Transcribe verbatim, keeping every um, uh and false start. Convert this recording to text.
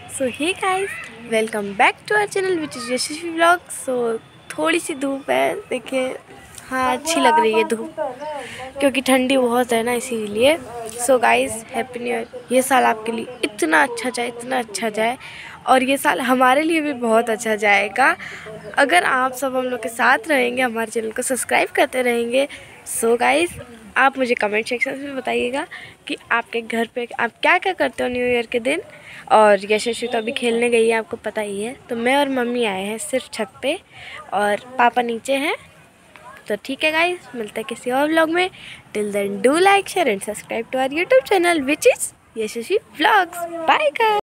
So hey guys, welcome back to our channel which is Yashasvi vlog. So थोड़ी सी धूप है, देखिए। हाँ, अच्छी लग रही है धूप क्योंकि ठंडी बहुत है ना, इसीलिए। So guys, happy new year. ये साल आपके लिए इतना अच्छा जाए, इतना अच्छा जाए, और ये साल हमारे लिए भी बहुत अच्छा जाएगा अगर आप सब हम लोग के साथ रहेंगे, हमारे चैनल को सब्सक्राइब करते रहेंगे। सो गाइस, आप मुझे कमेंट सेक्शन में बताइएगा कि आपके घर पे आप क्या क्या करते हो न्यू ईयर के दिन। और यशस्वी तो अभी खेलने गई है, आपको पता ही है। तो मैं और मम्मी आए हैं सिर्फ छत पे, और पापा नीचे हैं। तो ठीक है गाइस, मिलते हैं किसी और व्लॉग में। Till then do like share and subscribe to our YouTube channel which is Yashasvi vlogs. Bye guys.